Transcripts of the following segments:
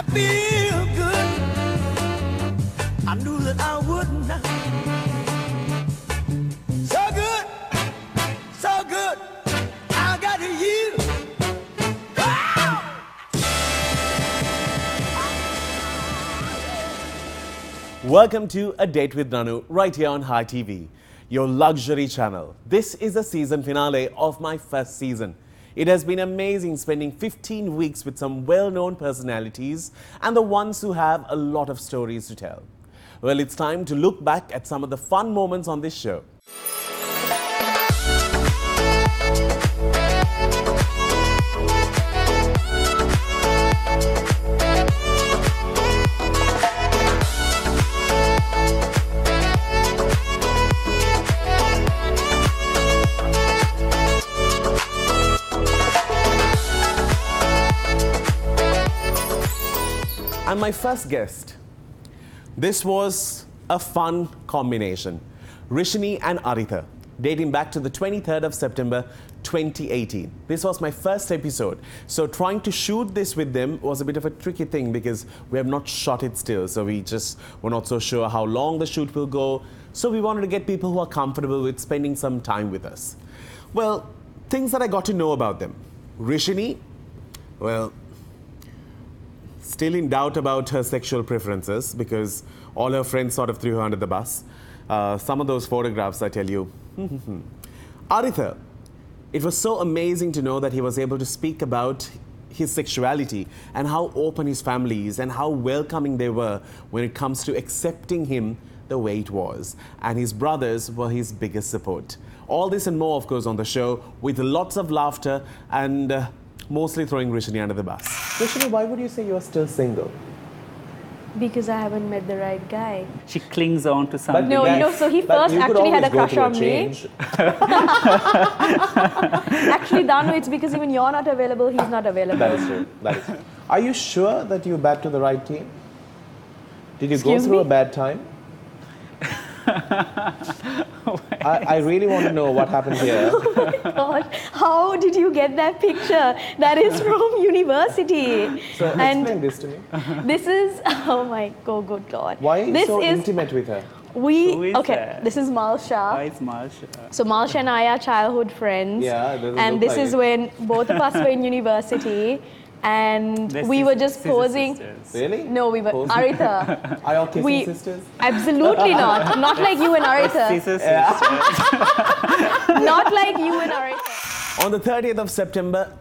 feel good. I knew that I would not. So good, so good. I got you. Welcome to A Date with Nanu, right here on High TV, your luxury channel. This is the season finale of my first season. It has been amazing spending 15 weeks with some well-known personalities and the ones who have a lot of stories to tell. Well, it's time to look back at some of the fun moments on this show. And my first guest, this was a fun combination. Rishini and Aritha, dating back to the 23rd of September 2018. This was my first episode, so trying to shoot this with them was a bit of a tricky thing because we have not shot it still, so we just were not so sure how long the shoot will go. So we wanted to get people who are comfortable with spending some time with us. Well, things that I got to know about them. Rishini, well, still in doubt about her sexual preferences because all her friends sort of threw her under the bus. Some of those photographs, I tell you. Aritha, it was so amazing to know that he was able to speak about his sexuality and how open his family is and how welcoming they were when it comes to accepting him the way it was. And his brothers were his biggest support. All this and more, of course, on the show with lots of laughter and mostly throwing Rishini under the bus. Rishini, why would you say you are still single? Because I haven't met the right guy. She clings on to something. No, you know, so he first actually had a crush on me. Actually, Danu, it's because even you're not available, he's not available. That is true. That is true. Are you sure that you backed to the right team? Did you Excuse go through me? a bad time? I really want to know what happened here. Oh my God, how did you get that picture? That is from university. So explain this to me. This is, oh my God, good God. Why are you this so is, intimate with her? Who is okay, that? this is Malsha. Why is Marsha? So Malsha and I are childhood friends. Yeah, doesn't and look this like is it. when both of us were in university. And we were just posing. Sisters. Really? No, we were Posing? Aritha. Are you all kissing We- sisters? Absolutely not. Not like you and Aritha. Sisters. Not like you and Aritha. On the 30th of September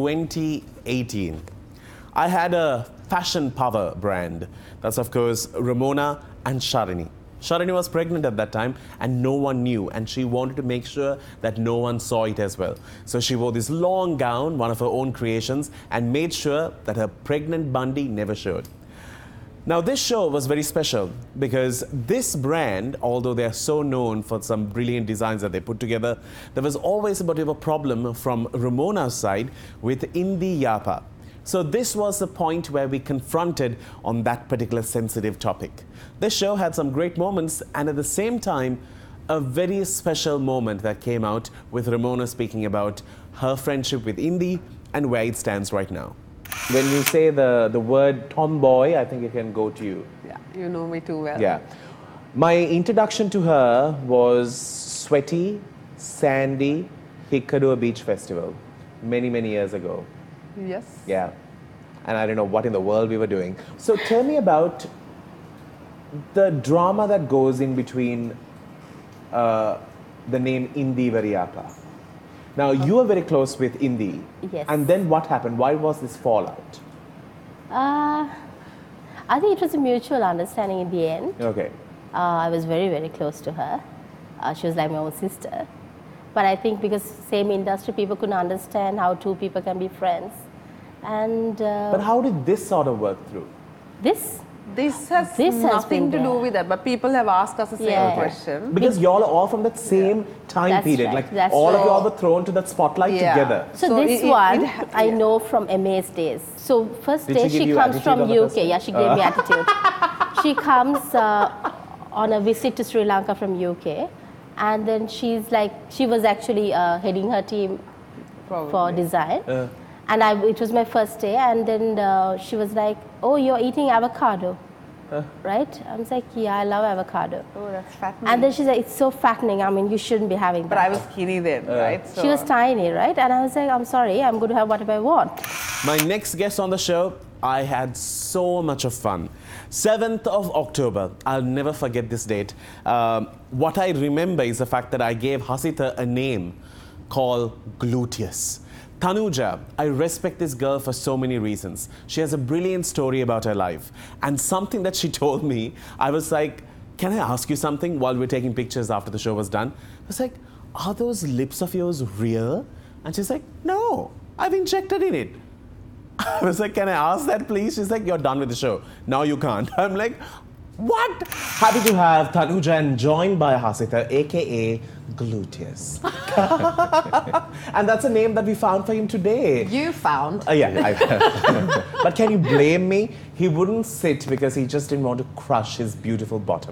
2018, I had a fashion power brand. That's, of course, Ramona and Sharini. Sharini was pregnant at that time and no one knew, and she wanted to make sure that no one saw it as well. So she wore this long gown, one of her own creations, and made sure that her pregnant Bundy never showed. Now this show was very special because this brand, although they are so known for some brilliant designs that they put together, there was always a bit of a problem from Ramona's side with Indi Yapa. So this was the point where we confronted on that particular sensitive topic. This show had some great moments and at the same time, a very special moment that came out with Ramona speaking about her friendship with Indi and where it stands right now. When you say the word tomboy, I think it can go to you. Yeah, you know me too well. Yeah. My introduction to her was sweaty, sandy Hikkaduwa Beach Festival many, many years ago. Yes. Yeah. And I don't know what in the world we were doing. So tell me about the drama that goes in between the name Indi Variyappa. Now, you were very close with Indi. Yes. And then what happened? Why was this fallout? I think it was a mutual understanding in the end. Okay. I was very, very close to her. She was like my own sister. But I think because same industry, people couldn't understand how two people can be friends. And But how did this sort of work through? this, This has This has nothing been to do there. with that, but people have asked us the same Yeah. question. Because y'all are all from that same time That's period. right, Like that's all of right. y'all were thrown to that spotlight Yeah. together. so, So this it- one it- I yeah. know from MA's days. So first Did day she give she you comes attitude from on the UK. first day? Yeah, she gave me attitude. She comes on a visit to Sri Lanka from UK, and then she's like, she was actually heading her team for Probably. design. And it was my first day, and then she was like, "Oh, you're eating avocado, right?" I was like, "Yeah, I love avocado." Oh, that's fattening. And then she said, "It's so fattening. I mean, you shouldn't be having that." But I was skinny then, right? So She was tiny, right? And I was like, "I'm sorry, I'm going to have whatever I want." My next guest on the show, I had so much of fun. 7th of October, I'll never forget this date. What I remember is the fact that I gave Hasita a name called Gluteus. Tanuja, I respect this girl for so many reasons. She has a brilliant story about her life. And something that she told me, I was like, "Can I ask you something?" while we're taking pictures after the show was done. I was like, "Are those lips of yours real?" And she's like, "No, I've injected in it." I was like, "Can I ask that, please?" She's like, "You're done with the show. Now you can't." I'm like, what? Happy to have Tanuja and joined by Hasita, aka Gluteus. And that's a name that we found for him today. you found. Yeah, but can you blame me? He wouldn't sit because he just didn't want to crush his beautiful bottom.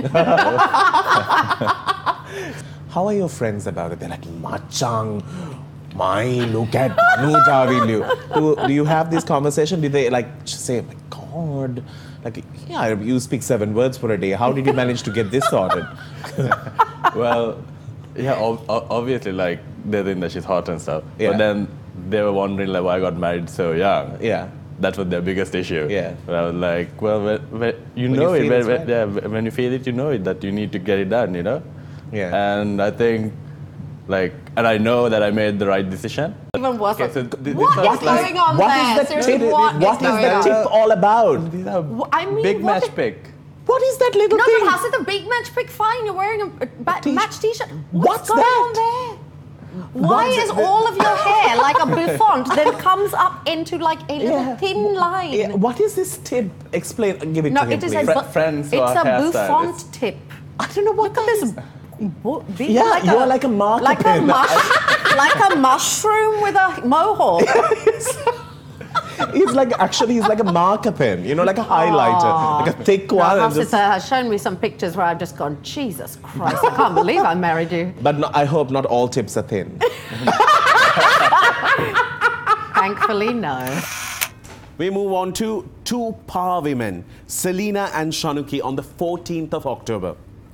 How are your friends about it? They're like, "Machang, my, look at Tanuja, will you?" Do you have this conversation? Do they like just say, "Oh my God, like, yeah, you speak 7 words for a day. How did you manage to get this sorted?" Well, yeah, obviously, like, they think that she's hot and stuff. Yeah. But then they were wondering, like, why I got married so young. Yeah. That was their biggest issue. Yeah. But I was like, well, when you When know you it. feel it's right. Yeah, when you feel it, you know it, that you need to get it done, you know? Yeah. And I think, like, and I know that I made the right decision. Even worse. Okay, so like, this what was is like- going on What there? is the Seriously, tip? what is What is going the on? tip all about? These are I mean, big what match is- pick. What is that little No, thing? but Hasita, big match pick, fine. You're wearing a t-shirt. match t-shirt. What's going that? on there? Why What's is the- all of your hair like a bouffant then comes up into like a little Yeah. thin line? Yeah, what is this tip? Explain. Give it No, to him, it is please. a Friends who it's are a hairstylists. bouffant tip. I don't know what Look at this. Big, Yeah, you're like a marker like pen. like a mushroom with a mohawk. He's like a marker pen, you know, like a highlighter, like a thick one. Now, and just- Hasita has shown me some pictures where I've just gone, Jesus Christ, I can't believe I married you. But no, I hope not all tips are thin. Thankfully, no. We move on to 2 power women, Selena and Shanuki, on the 14th of October.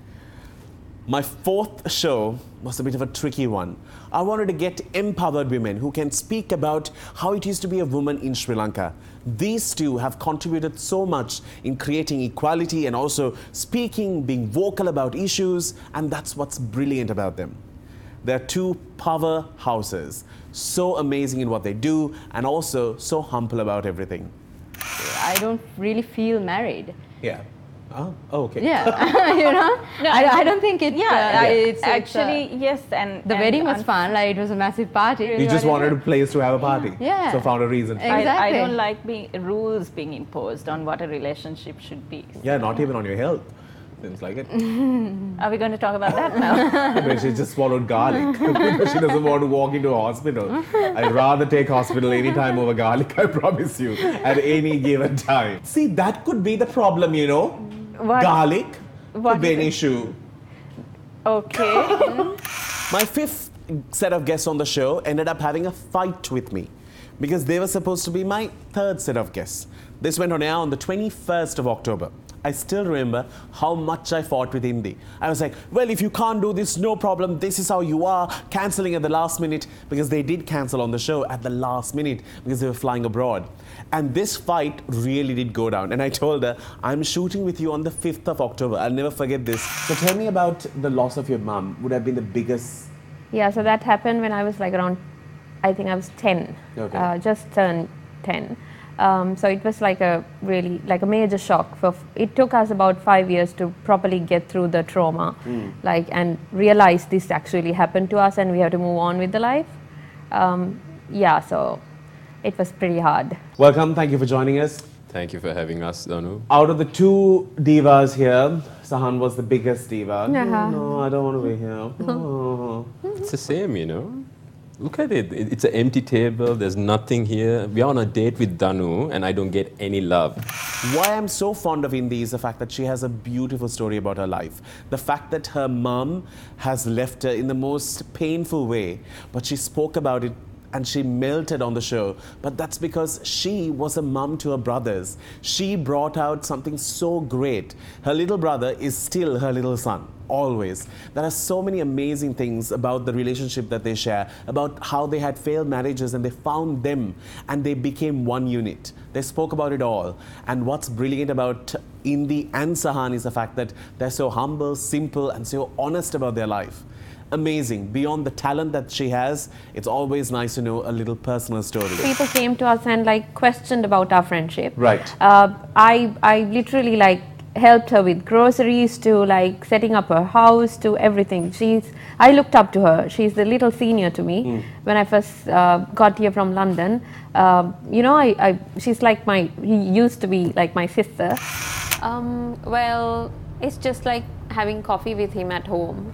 My 4th show was a bit of a tricky one. I wanted to get empowered women who can speak about how it is to be a woman in Sri Lanka. These 2 have contributed so much in creating equality and also speaking, being vocal about issues, and that's what's brilliant about them. They're 2 powerhouses, so amazing in what they do and also so humble about everything. I don't really feel married. Yeah. Oh, okay. Yeah, you know. No, I don't think it. It's it's actually yes, and the and wedding was fun. Like it was a massive party. You just wanted a place to have a party. Yeah. So found a reason. Yeah. I Exactly. don't like rules being imposed on what a relationship should be. Yeah, not even on your health. Seems like it. Are we going to talk about that now? But she just swallowed garlic. She doesn't want to walk into a hospital. I'd rather take hospital any time over garlic, I promise you, at any given time. See, that could be the problem, you know. What? Garlic What could be an is it? issue. Okay. My 5th set of guests on the show ended up having a fight with me because they were supposed to be my 3rd set of guests. This went on air on the 21st of October. I still remember how much I fought with Indy. I was like, well, if you can't do this, no problem. This is how you are. Cancelling at the last minute, because they did cancel on the show at the last minute because they were flying abroad. And this fight really did go down. And I told her, I'm shooting with you on the 5th of October. I'll never forget this. So tell me about the loss of your mum. Would have been the biggest. Yeah, so that happened when I was like around, I think I was 10, Okay. just turned 10. So it was like a really, like a major shock. It took us about 5 years to properly get through the trauma, like, and realize this actually happened to us and we have to move on with the life. Yeah, so it was pretty hard. Welcome. Thank you for joining us. Thank you for having us, Danu. Out of the 2 divas here, Sahan was the biggest diva. Uh-huh. No, I don't want to be here. Oh. It's the same, you know. Look at it. It's an empty table. There's nothing here. We're on a date with Danu, and I don't get any love. Why I'm so fond of Indy is the fact that she has a beautiful story about her life. The fact that her mum has left her in the most painful way, but she spoke about it and she melted on the show. But that's because she was a mum to her brothers. She brought out something so great. Her little brother is still her little son. Always. There are so many amazing things about the relationship that they share, about how they had failed marriages and they found them and they became one unit. They spoke about it all. And what's brilliant about Indi and Sahan is the fact that they're so humble, simple, and so honest about their life. Amazing. Beyond the talent that she has, it's always nice to know a little personal story. People came to us and like questioned about our friendship. Right. I literally like helped her with groceries to like setting up her house to everything. I looked up to her. She's the little senior to me when I first got here from London. You know, she's like he used to be like my sister. Well, it's just like having coffee with him at home.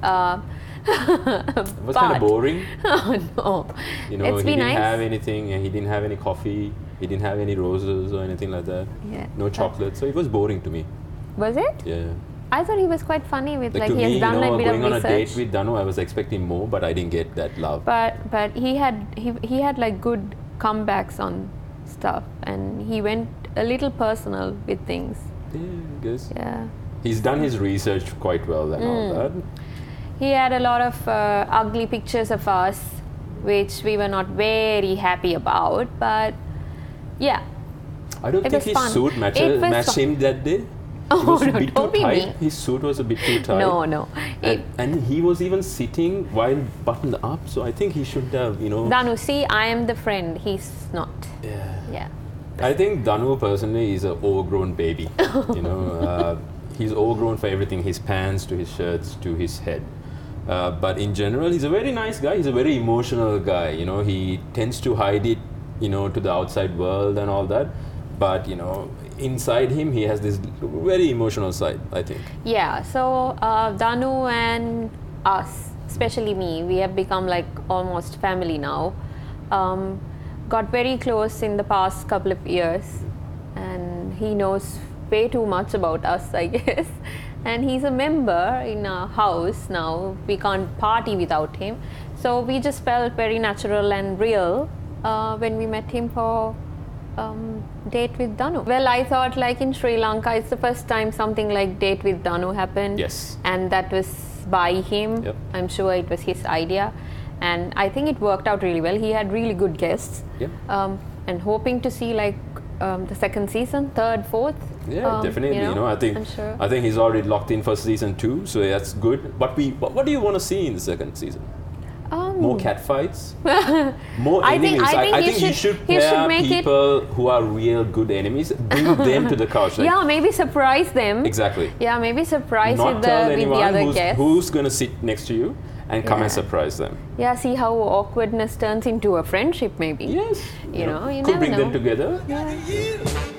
It was kind of boring. Oh no. You know, It's he been didn't nice. have anything, and he didn't have any coffee, he didn't have any roses or anything like that. Yeah. No chocolate, so it was boring to me. Was it? Yeah. I thought he was quite funny with Like like to he me, has done you know, a bit of going on a date research. with Danu, I was expecting more, but I didn't get that love. But he had like good comebacks on stuff, and he went a little personal with things. Yeah, I guess. Yeah. He's done his research quite well and all that. He had a lot of ugly pictures of us, which we were not very happy about. But yeah, I don't It think was his fun. suit It matched was him that day. Oh, It was a no, bit don't too be tight. mean. His suit was a bit too tight. no. And he was even sitting while buttoned up, so I think he should have, you know. Danu, see, I am the friend. He's not. Yeah. Yeah. I think Danu personally is an overgrown baby. You know, he's overgrown for everything, his pants to his shirts to his head. But in general, he's a very nice guy. He's a very emotional guy. You know, he tends to hide it, you know, to the outside world and all that. But you know, inside him, he has this very emotional side, I think. Yeah, so Danu and us, especially me, we have become like almost family now. Got very close in the past couple of years, and he knows way too much about us, I guess. And he's a member in our house now. We can't party without him. So we just felt very natural and real when we met him for Date with Danu. Well, I thought like in Sri Lanka, it's the first time something like Date with Danu happened. Yes. And that was by him. Yep. I'm sure it was his idea. And I think it worked out really well. He had really good guests. Yep. And hoping to see like the second season, third, fourth. Yeah, definitely. You know, I think I'm sure. I think he's already locked in for season 2, so that's good. What do you want to see in the second season? More cat fights, more I think- enemies. I think you he should he should pair make it- people who are real good enemies. Bring them to the couch. Like, Yeah, maybe surprise them. exactly. Yeah, maybe surprise Not with tell the anyone other guests. who's gonna sit next to you, and come and Yeah. surprise them. Yeah, see how awkwardness turns into a friendship, maybe. Yes. You know, you could never bring them know. together. Got the years.